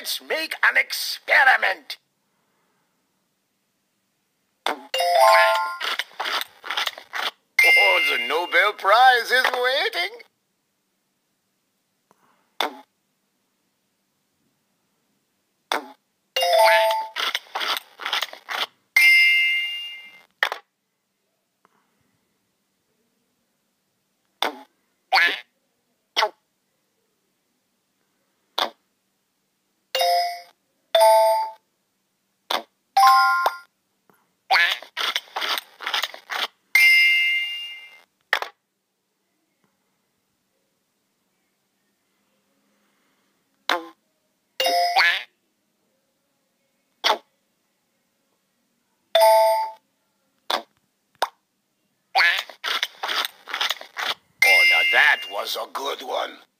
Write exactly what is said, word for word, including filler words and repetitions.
Let's make an experiment. Oh, the Nobel Prize is waiting. Oh, now that was a good one.